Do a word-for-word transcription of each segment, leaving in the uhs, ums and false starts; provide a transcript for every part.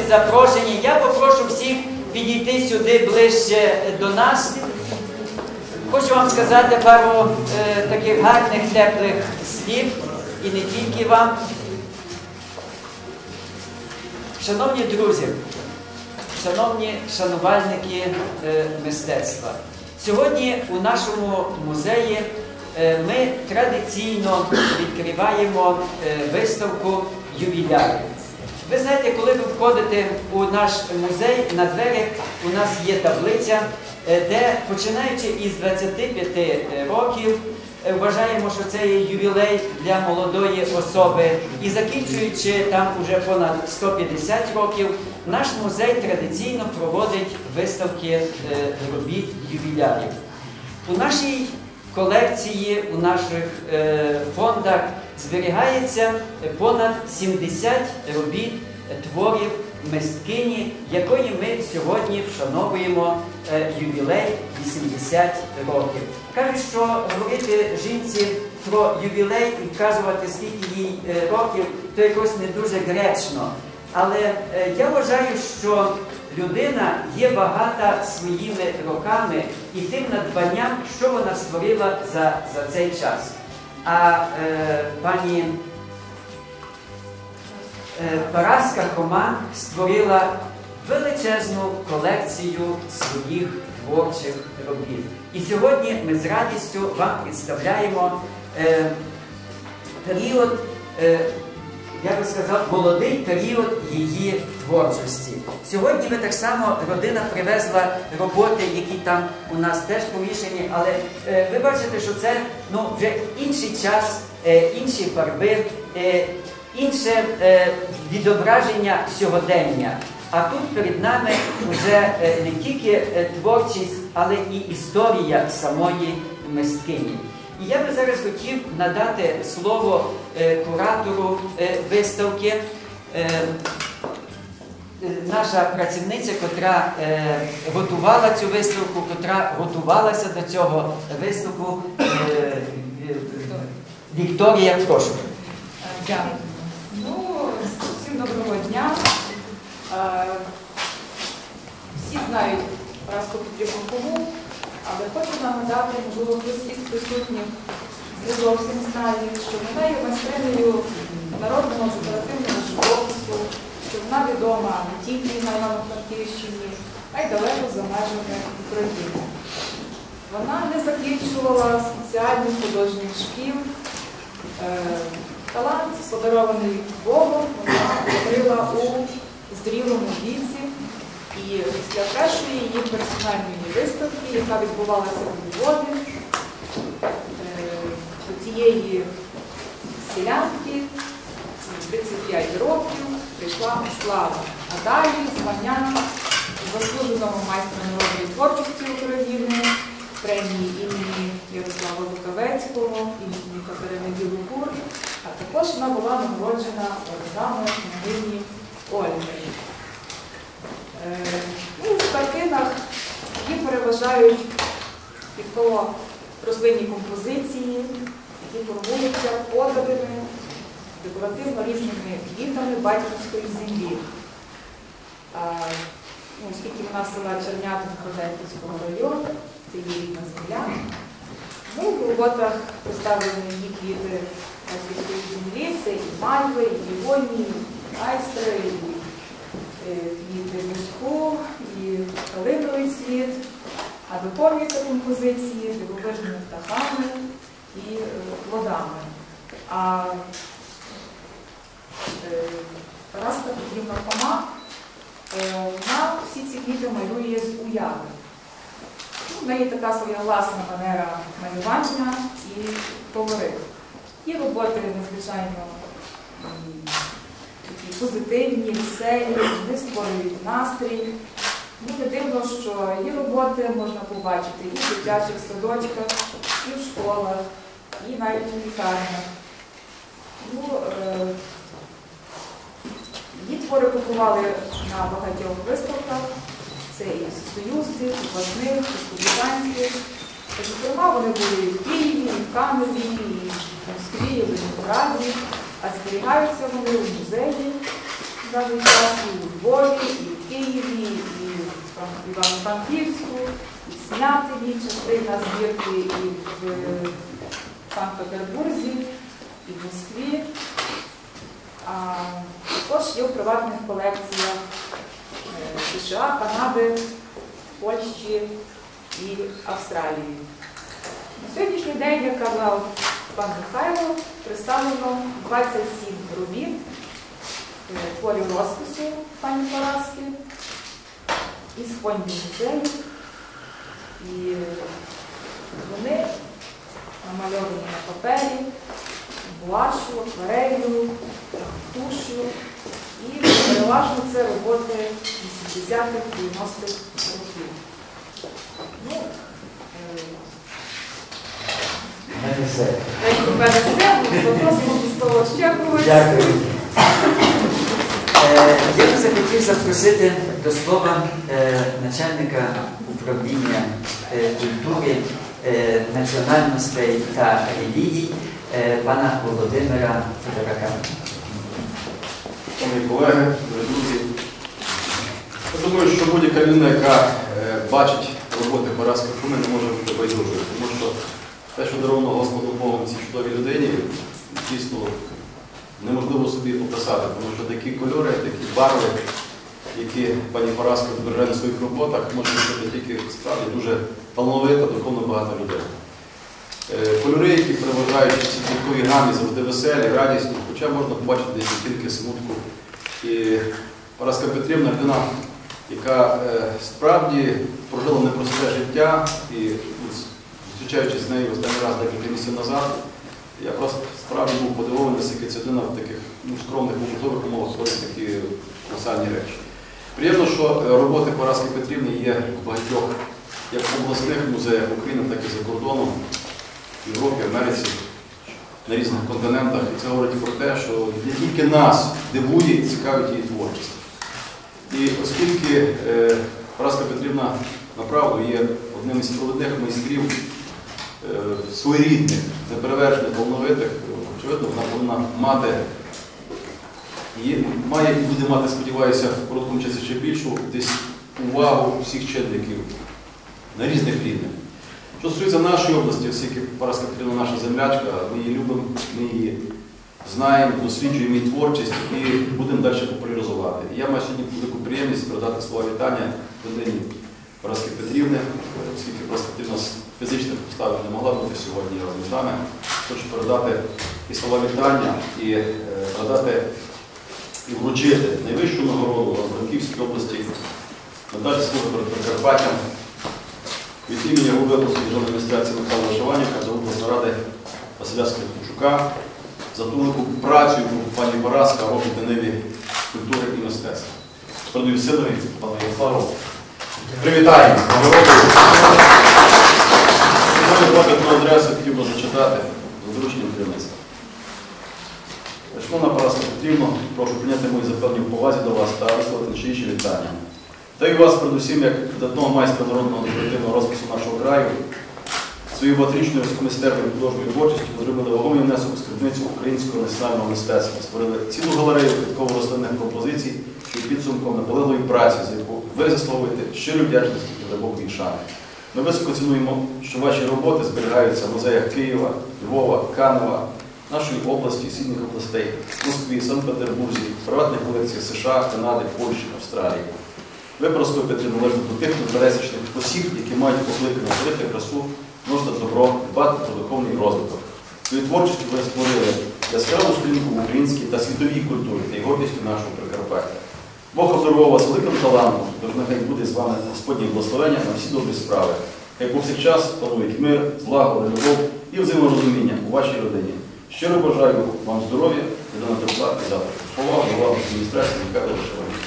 запрошені. Я попрошу всіх підійти сюди ближче до нас. Хочу вам сказати пару е, таких гарних, теплих слів, і не тільки вам. Шановні друзі, шановні шанувальники е, мистецтва, сьогодні у нашому музеї е, ми традиційно відкриваємо е, виставку ювілярів. Ви знаєте, коли ви входите у наш музей, на дверях у нас є таблиця, де, починаючи із двадцяти п'яти років, вважаємо, що це є ювілей для молодої особи, і закінчуючи там уже понад сто п'ятдесят років, наш музей традиційно проводить виставки робіт ювілярів. У нашій колекції, у наших фондах зберігається понад сімдесят робіт творів мисткині, якої ми сьогодні вшановуємо ювілей вісімдесят років. Кажуть, що говорити жінці про ювілей і вказувати, скільки їй років, то якось не дуже гречно. Але я вважаю, що людина є багата своїми роками і тим надбанням, що вона створила за, за цей час. А е, пані е, Параска Хома створила величезну колекцію своїх творчих робіт. І сьогодні ми з радістю вам представляємо е, період, е, я би сказав, молодий період її творчості. Сьогодні ми так само, родина привезла роботи, які там у нас теж повішені, але е, ви бачите, що це ну, вже інший час, е, інші фарби, е, інше е, відображення сьогодення. А тут перед нами вже е, не тільки е, творчість, але і історія самої мисткині. І я би зараз хотів надати слово е, куратору е, виставки, е, наша працівниця, котра е, готувала цю виставку, котра готувалася до цього виставку, е, е, Вікторія, прошу. Дякую. Ну, всім доброго дня. Е, всі знають Параску Петрівну Хому, але хочу нагадати, можливо, хтось із присутніх не зовсім знає, що вона є майстринею народного декоративного живопису, що вона відома не тільки на Івано-Франківщині, а й далеко за межами України. Вона не закінчувала спеціальних художніх шкіл. Талант, подарований Богом, вона відкрила у зрілому віці. І після першої її персональної виставки, яка відбувалася у Львові, до цієї селянки тридцять п'ять років прийшла слава. А далі звання заслуженого майстра народної творчості України, премії імені Ярослава Лукавецького, імені Катерини Білокур, а також вона була нагороджена орденами княгині Ольги. Ну, в картинах її переважають підково рослинні композиції, які формуються подобами, декоративно різними квітами батьківської землі. А, ну, оскільки вона з села Чернятин Хозяйківського району, це її рідна земля. Ну, в роботах представлені її квіти батьківської землі, це і мальви, і півоні, і айстри, і квіти миску, і калиновий цвіт, а доповнюються композиції дивовижними птахами і плодами. А Параска Петрівна Хома, вона всі ці квіти малює з уяви. В неї така своя власна манера малювання і колорит. І роботи надзвичайно такі позитивні, веселі, вони створюють настрій. Ну, не дивно, що її роботи можна побачити і в дитячих садочках, і в школах, і навіть у лікарнях. Ну, е її твори побували на багатьох виставках. Це і союзних, і обласних, і республіканських. Зокрема, вони були і в Києві, і в Каневі, і в Москві, і в Ленинграді, а зберігаються вони у музеї даний час і у Львові, і в Києві, і в Івано-Франківську, і в Снятині, частина збірки і в Санкт-Петербурзі, і в Москві. А також є в приватних колекціях США, Канади, Польщі і Австралії. На сьогоднішній день, як казав пан Михайло, представлено двадцять сім робіт, творів розпису пані Параски із фондів музею. І вони намальовані на папері, гуашу, акварелью, тушу. І переважно це роботи вісімдесятих, дев'яностих років. Ну, Не все. як у мене все, попросимо до слова Щербовець. Дякую. Е, Я би захотів запросити до слова е, начальника управління е, культури, е, національностей та релігій е, пана Володимира Федорака. Шановні колеги, друзі, я думаю, що будь-яка людина, яка е, бачить роботи Параски Фоми, не може бути байдужою, тому що те, що даровано Господом Богом цій чудовій людині, дійсно неможливо собі описати, тому що такі кольори, такі барви, які пані Параска зберігає на своїх роботах, може бути тільки справді дуже талановита, духовно багата людина. Е, Кольори, які переважають в цій квітковій гамі, завжди веселі, радісні, хоча можна побачити десь тільки смутку. І Параска Петрівна – людина, яка е, справді прожила непросте життя, і ну, зустрічаючись з нею останній раз декілька місяців назад, я просто справді був подивований, наскільки ця людина в таких ну, скромних, побутових умовах творить такі колосальні речі. Приємно, що роботи Параски Петрівни є в багатьох як в обласних музеях України, так і за кордоном, в Європі, Америці, на різних континентах. І це говорить про те, що не тільки нас дивує і цікавить її творчість. І оскільки е, Параска Петрівна, направду, є одним із провідних майстрів е, своєрідних, неперевершених, талановитих, очевидно, вона повинна мати, і має і буде мати, сподіваюся, в короткому часі ще більшу десь увагу всіх чинників на різних рівнях. Що стосується нашої області, оскільки Параска Петрівна наша землячка, ми її любимо, ми її знаємо, досліджуємо її творчість і будемо далі популяризувати. І я маю сьогодні велику приємність передати слова вітання людині Параски Петрівни, оскільки Параска Петрівна з фізичних обставин не могла бути сьогодні разом з нами. Хочу передати і слова вітання, і е, передати і вручити найвищу нагороду в Франківській області, медаль служби перед Прикарпаттям від імені голови обласної державної адміністрації Михайла Вишиванівка до обласної ради Василя Скрипничука за ту велику працю, яку пані Параска робить на ниві культури і мистецтва. Передаю синові, пану Ярославу. Привітаємо! Сьогодні на адресу хотів би зачитати за дорученням керівництва. Шановна Параска Петрівна, прошу прийняти мої запевні в повазі до вас та висловити найщиріші вітання. Та й вас, передусім, як видатного майстра народного декоративного розпису нашого краю, своєю багаторічною високомистерною художньою творчістю ви зробили вагомий внесок у скарбницю українського національного мистецтва, створили цілу галерею квітково-рослинних пропозицій, що є підсумком наполегливої праці, за яку ви заслуговуєте щиру вдячність і глибокої шани. Ми високо цінуємо, що ваші роботи зберігаються в музеях Києва, Львова, Канева, нашої області, східних областей, Москві, Санкт-Петербурзі, приватних колекціях США, Канади, Польщі, Австралії. Ви, Параска Петрівна, належите до тих непересічних осіб, які мають покликання творити красу, носити добро, дбати про духовний розвиток. Свою творчістю ви створили яскраву сторінку в українській та світовій культурі та й гордістю нашого Прикарпаття. Бог обдарував вас великим талантом, тож нехай буде з вами Господнє благословення на всі добрі справи. Хай повсякчас панують мир, злагода, любов і взаєморозуміння у вашій родині. Щиро бажаю вам здоров'я, єдина тепла і завтра. Повага до влади адміністрації Михайла Вишиванівки.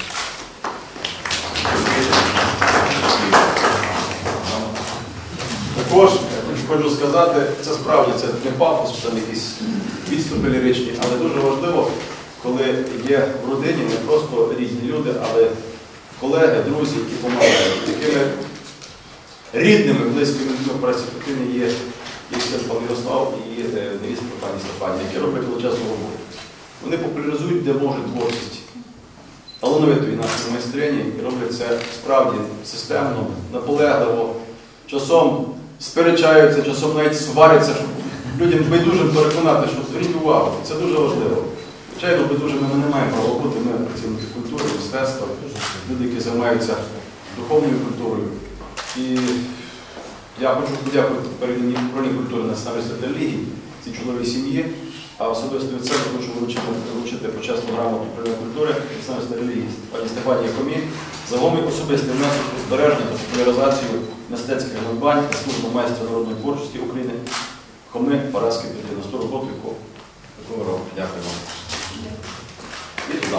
Також хочу сказати, це справді це не пафос, чи там якісь відступи ліричні, але дуже важливо, коли є в родині не просто різні люди, але колеги, друзі, які допомагають. Такими рідними, близькими людьми Парасці Петрівни є і пан Ярослав, і невістка пані Стефанія, які роблять величезну роботу. Вони популяризують, де можуть, творчість талановитої нашої майстрині і роблять це справді системно, наполегливо, часом сперечаються, часом навіть сваряться, щоб людям байдужим переконати, що зверніть увагу, це дуже важливо. Звичайно, байдужими ми не маємо права бути, ми працівники культури, мистецтва, люди, які займаються духовною культурою. І я хочу подякувати передній управлінні культури національної та релігії, цій чудовій сім'ї, а особисто від себе хочу вручити, вручити почесну грамоту управління культури національної та релігії пані Стефанії Хомі за вагомий особистий внесок у збереження та популяризацію мистецьких надбань та службу майстра народної творчості України Хоми Параски Петрівни. На сто роботу, яку ви робите. Дякую вам. І туди.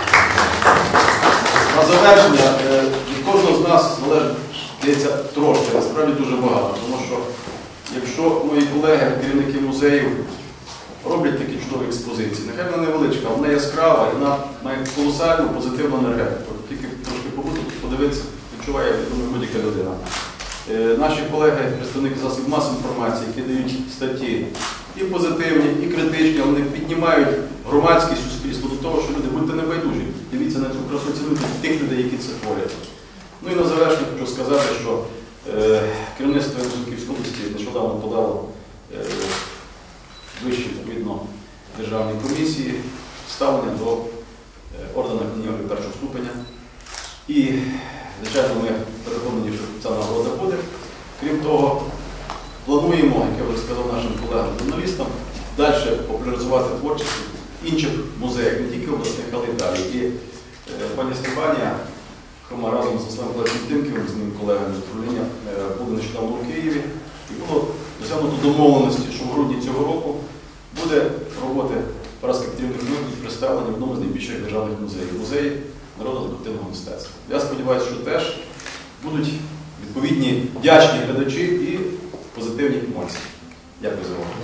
На завершення, від кожного з нас належить, здається, трошки, насправді дуже багато, тому що якщо мої колеги, керівники музеїв, роблять такі чудові експозиції, нехай вона невеличка, вона яскрава і вона має колосальну позитивну енергетику. Тільки трошки побути, подивитися, відчуває, я думаю, будь-яка людина. Наші колеги, представники засобів масової інформації, які дають статті і позитивні, і критичні, вони піднімають громадське суспільство до того, що люди, будьте небайдужі, дивіться на цю красу, цінуйте тих людей, які це творять. Ну і на завершення хочу сказати, що е, керівництво Івано-Франківської області нещодавно подало е, вищі, відповідно, державні комісії ставлення до е, ордена княгині першого ступеня. І, звичайно, ми переконані, що ця нагорода буде. Крім того, плануємо, як я вже сказав нашим колегам-журналістам, далі популяризувати творчість інших музеїв, не тільки обласних, але й далі. І е, пані Стефанія Хома разом зі своїм Олегом Тимківим, з моїм колегами з управління, е, були нещодавно у Києві. І було досягнуто домовленості, що в грудні цього року буде роботи Параски Петрівни представлені в одному з найбільших державних музеїв – музеї народно-декоративного мистецтва. Я сподіваюся, що теж будуть відповідні вдячні глядачі і позитивні емоції. Дякую за увагу.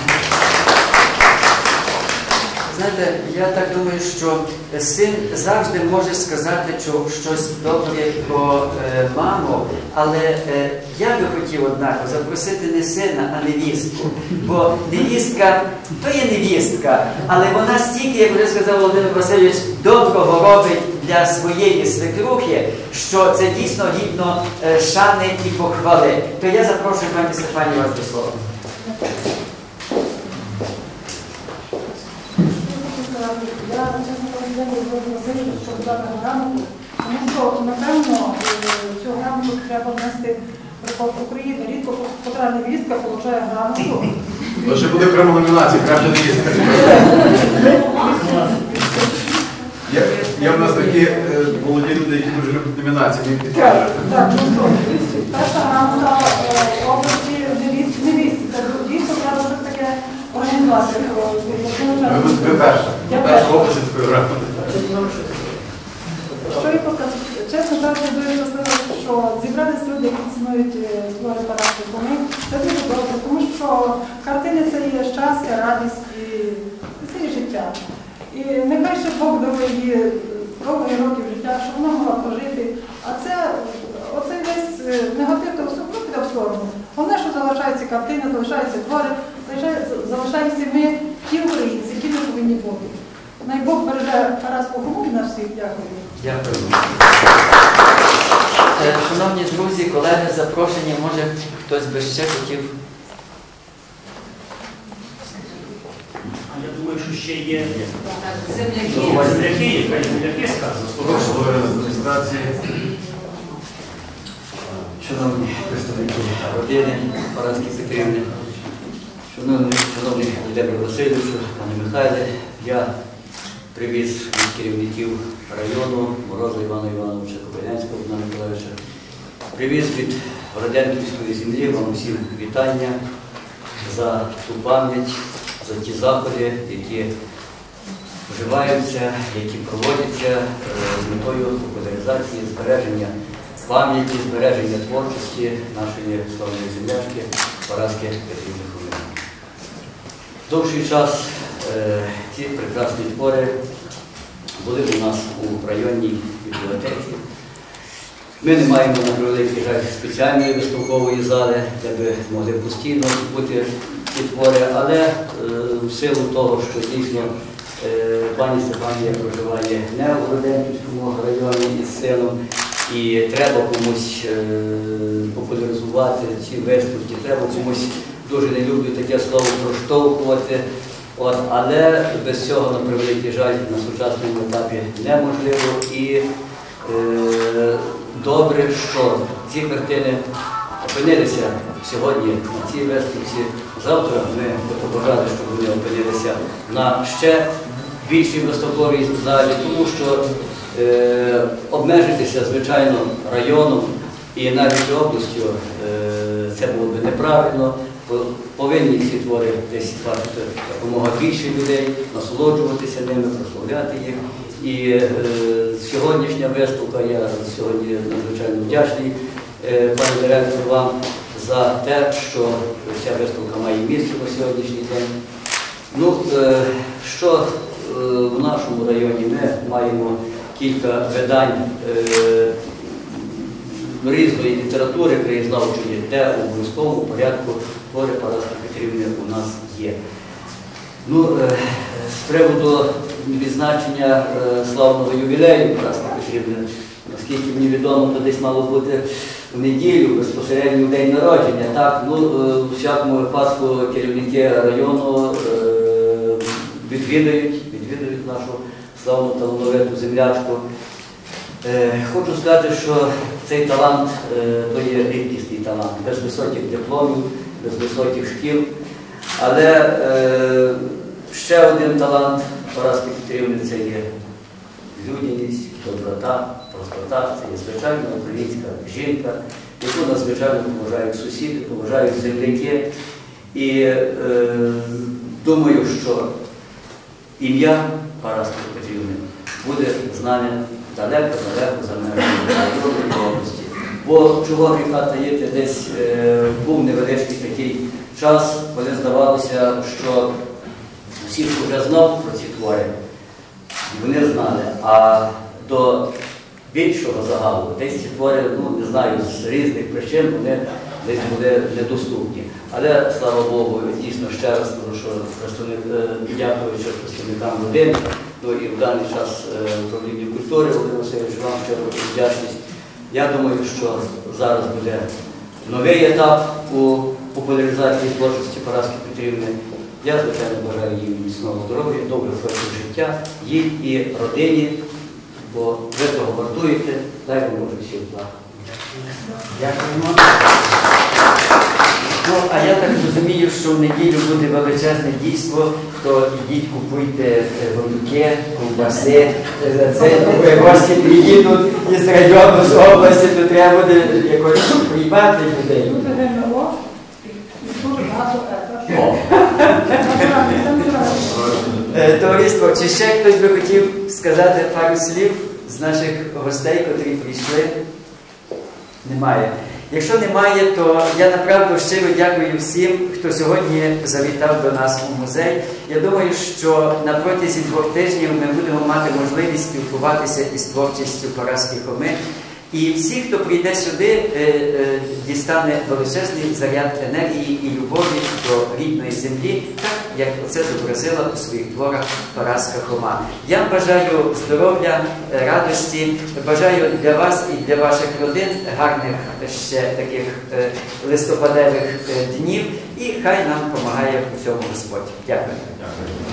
Знаєте, я так думаю, що син завжди може сказати щось добре про е, маму, але е, я би хотів, однак, запросити не сина, а невістку. Бо невістка, то є невістка, але вона стільки, як вже сказав Володимир Васильович, доброго робить для своєї свекрухи, що це дійсно гідно е, шани і похвали. То я запрошую пані Стефанію вас до слова. Я, чесно кажучи, Василь, щоб дати грамоту, тому що, напевно, цю грамоту треба внести в Верховну України. Рідко котра невістка отримує грамоту. То ще буде окрема номінація, краща невістка. Є, є в нас такі е, молоді люди, які дуже люблять номінації, ми підтримуємо. Так, ну що, перша грамота в області невістки. Це дійсно треба щось таке організувати. Ви, ви перша. Перша в області такої грамоти. Що я покажу? Чесно кажучи, дуже щаслива, що зібрались люди, які цінують твори Параски Хоми. Це дуже добре, тому що картини – це є щастя, радість і це є життя. І нехай ще Бог дарує їй довгих років життя, щоб вона могла прожити. А це, оцей весь негатив, то все піде в сторону. Головне, що залишаються картини, залишаються твори, залишаємося ми, ті українці, які ми повинні бути. Най Бог береже Параску Хому на всіх. Дякую. Дякую. Шановні друзі, колеги, запрошення, може хтось би ще хотів. Я думаю, що ще є Земляки. земляки, яка земляки сказано. Адміністрації. Шановні представники родини Параски Петрівни, шановний Володимир Васильович, пане Михайле, я привіз від керівників району Мороза Івана Івановича, Кобилянського Івана Миколаївича, привіз від Городенківської землі вам усім вітання за ту пам'ять, за ті заходи, які вживаються, які проводяться з метою популяризації, збереження пам'яті, збереження творчості нашої славної землячки Параски Петрівни Хоми. Довший час е, ці прекрасні твори були у нас у районній бібліотеці. Ми не маємо, на превеликий жаль, спеціальної виставкової зали, де би могли постійно бути ці твори, але е, в силу того, що дійсно Пані Стефанія проживає не у Роденківському районі із сином, і треба комусь популяризувати ці виставки, треба комусь, дуже не люблю таке слово, проштовхувати. От, але без цього, на превеликий жаль, на сучасному етапі неможливо. І е, добре, що ці картини опинилися сьогодні на цій виставці. Завтра ми побажали, щоб вони опинилися на ще більшій виставковій залі, тому що е, обмежитися, звичайно, районом і навіть областю е, це було б неправильно. Повинні ці твори десь бачити якомога більше людей, насолоджуватися ними, прославляти їх. І е, сьогоднішня виставка, я сьогодні надзвичайно вдячний, е, пане директор, вам за те, що ця виставка має місце на сьогоднішній день. Ну, е, що е, в нашому районі ми маємо кілька видань е, різної літератури краєзнавчої, де в обов'язковому порядку твори Параски Петрівни у нас є. Ну, е, з приводу відзначення е, славного ювілею Параски Петрівни, наскільки мені відомо, то десь мало бути в неділю, безпосередньо в день народження. Так, ну, е, у всякому випадку керівники району е, відвідають, відвідають нашу славну талановиту землячку. Е, хочу сказати, що цей талант е, то є рідкісний талант, без високих дипломів, без високих шкіл. Але е, ще один талант Параски Петрівни – це є людяність, доброта, простота. Це є звичайна українська жінка, яку надзвичайно поважають сусіди, поважають земляки. І е, думаю, що ім'я Параски Петрівни буде знане далеко-далеко за межами області. Бо чого гріха таїти, десь е, був невеличкий такий час, коли здавалося, що всі вже знав про ці твори, вони знали, а до більшого загалу десь ці твори, ну не знаю, з різних причин вони десь були недоступні. Але, слава Богу, дійсно ще раз скажу, що представник, дякуючи представникам родини, ну і в даний час управління культури, Володимир Васильович, вам ще вдячність. Я думаю, що зараз буде новий етап у популяризації творчості Параски Петрівни. Я, звичайно, бажаю їй міцного здоров'я, доброго життя, їй і родині, бо ви того вартуєте, дай вам Боже всіх благ. Дякуємо. Ну, а я так розумію, що в неділю буде величезне дійство, то ідіть, купуйте голубки, ковбаси, це гості приїдуть із району, з області, то треба буде якось приймати людей. Дуже дивно, і дуже багато ета. Товариство, чи ще хтось би хотів сказати пару слів з наших гостей, котрі прийшли? Немає. Якщо немає, то я направду щиро дякую всім, хто сьогодні завітав до нас у музей. Я думаю, що на протязі двох тижнів ми будемо мати можливість спілкуватися із творчістю Параски Хоми. І всі, хто прийде сюди, дістане величезний заряд енергії і любові до рідної землі, так, як це зобразила у своїх творах Параска Хома. Я бажаю здоров'я, радості, бажаю для вас і для ваших родин гарних ще таких листопадевих днів, і хай нам допомагає у цьому Господь. Дякую.